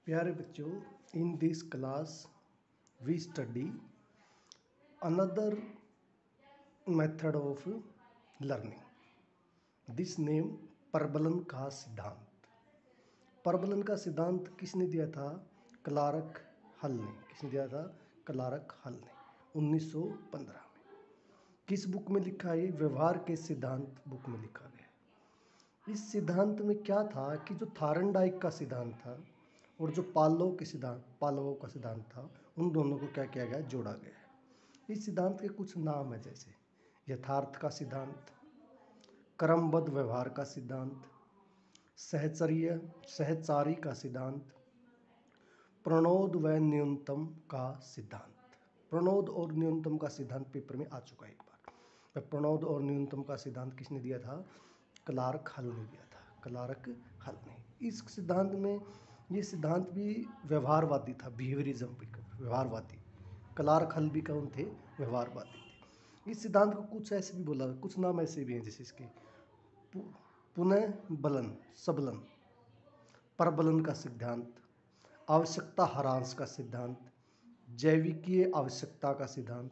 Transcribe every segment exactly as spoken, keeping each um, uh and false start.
प्यारे बच्चों, in this class we study another method of learning. This name परबलन का सिद्धांत। परबलन का सिद्धांत किसने दिया था? क्लार्क हल ने। किसने दिया था? क्लार्क हल ने उन्नीस सौ पंद्रह में। किस बुक में लिखा है? व्यवहार के सिद्धांत बुक में लिखा गया। इस सिद्धांत में क्या था कि जो थार्नडाइक का सिद्धांत था और जो पालोव के सिद्धांत पालोव का सिद्धांत था, उन दोनों को क्या किया गया? जोड़ा गया है। इस सिद्धांत के कुछ नाम है, जैसे यथार्थ का सिद्धांत, क्रमबद्ध व्यवहार का सिद्धांत, सहचर्य सहचारी का सिद्धांत, प्रणोद व न्यूनतम का सिद्धांत। प्रणोद और न्यूनतम का सिद्धांत पेपर में आ चुका है एक बार। प्रणोद और न्यूनतम का सिद्धांत किसने दिया था? क्लार्क हल ने दिया था। क्लार्क हल ने। इस सिद्धांत में ये सिद्धांत भी व्यवहारवादी था, बिहेवियरिज्म भी व्यवहारवादी। क्लार्क हल भी कौन थे? व्यवहारवादी थे। इस सिद्धांत को कुछ ऐसे भी बोला, कुछ नाम ऐसे भी हैं, जैसे इसके पुनः बलन सबलन, परबलन का सिद्धांत, आवश्यकता हरांश का सिद्धांत, जैविकीय आवश्यकता का सिद्धांत,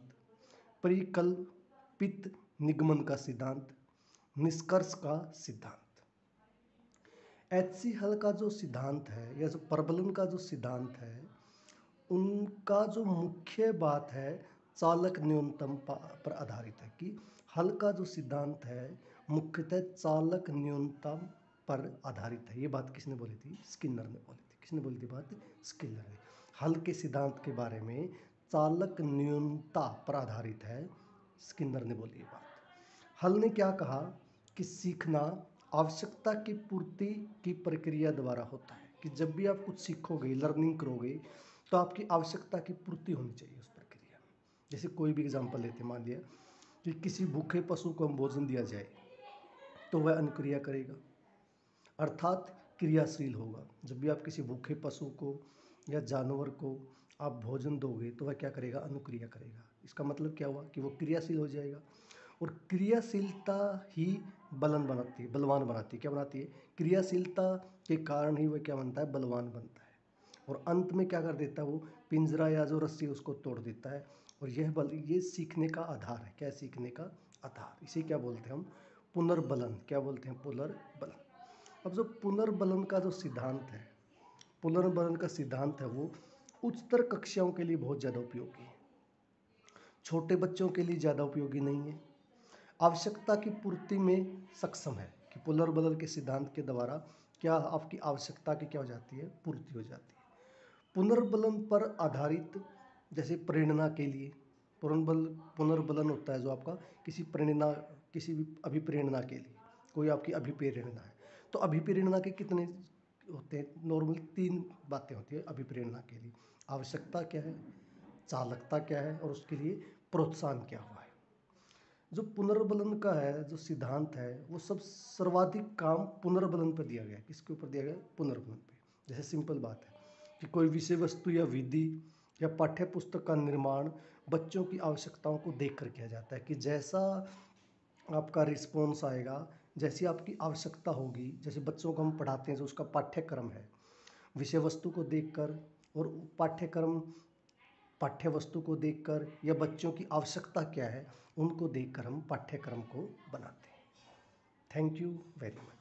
परिकल्पित निगमन का सिद्धांत, निष्कर्ष का सिद्धांत। एच सी हल का जो सिद्धांत है या जो परबलन का जो सिद्धांत है, उनका जो मुख्य बात है चालक न्यूनतम पर आधारित है। कि हल का जो सिद्धांत है मुख्यतः चालक न्यूनतम पर आधारित है। ये बात किसने बोली थी? स्किनर ने बोली थी। किसने बोली थी बात? स्किनर ने। हल के सिद्धांत के बारे में चालक न्यूनता पर आधारित है, स्किनर ने बोली ये बात। हल ने क्या कहा कि सीखना आवश्यकता की पूर्ति की प्रक्रिया द्वारा होता है। कि जब भी आप कुछ सीखोगे, लर्निंग करोगे, तो आपकी आवश्यकता की पूर्ति होनी चाहिए उस प्रक्रिया में। जैसे कोई भी एग्जांपल लेते, मान लिया कि किसी भूखे पशु को हम भोजन दिया जाए तो वह अनुक्रिया करेगा, अर्थात क्रियाशील होगा। जब भी आप किसी भूखे पशु को या जानवर को आप भोजन दोगे तो वह क्या करेगा? अनुक्रिया करेगा। इसका मतलब क्या हुआ? कि वो क्रियाशील हो जाएगा। और क्रियाशीलता ही बलन बनाती है, बलवान बनाती है। क्या बनाती है? क्रियाशीलता के कारण ही वह क्या बनता है? बलवान बनता है। और अंत में क्या कर देता है? वो पिंजरा या जो रस्सी उसको तोड़ देता है। और यह बल ये सीखने का आधार है। क्या? सीखने का आधार। इसे क्या बोलते हैं हम? पुनर्बलन। क्या बोलते हैं? पुनर्बलन। अब जो पुनर्बलन का जो सिद्धांत है, पुनर्बलन का सिद्धांत है, वो उच्चतर कक्षाओं के लिए बहुत ज़्यादा उपयोगी है, छोटे बच्चों के लिए ज़्यादा उपयोगी नहीं है। आवश्यकता की पूर्ति में सक्षम है। कि पुनर्बलन के सिद्धांत के द्वारा क्या आपकी आवश्यकता की क्या हो जाती है? पूर्ति हो जाती है। पुनर्बलन पर आधारित, जैसे प्रेरणा के लिए पुनर्बल पुनर्बलन होता है जो आपका किसी प्रेरणा किसी भी अभिप्रेरणा के लिए, कोई आपकी अभिप्रेरणा है तो अभिप्रेरणा के कितने होते हैं? नॉर्मल तीन बातें होती है अभिप्रेरणा के लिए। आवश्यकता क्या है, चालकता क्या है, और उसके लिए प्रोत्साहन क्या हुआ है। जो पुनर्बलन का है जो सिद्धांत है, वो सब सर्वाधिक काम पुनर्बलन पर दिया गया है। किसके ऊपर दिया गया? पुनर्बलन पे। जैसे सिंपल बात है कि कोई विषय वस्तु या विधि या पाठ्य पुस्तक का निर्माण बच्चों की आवश्यकताओं को देखकर किया जाता है। कि जैसा आपका रिस्पॉन्स आएगा, जैसी आपकी आवश्यकता होगी, जैसे बच्चों को हम पढ़ाते हैं जो उसका पाठ्यक्रम है, विषय वस्तु को देखकर और पाठ्यक्रम पाठ्य वस्तु को देखकर या बच्चों की आवश्यकता क्या है उनको देखकर हम पाठ्यक्रम को बनाते हैं। Thank you very much.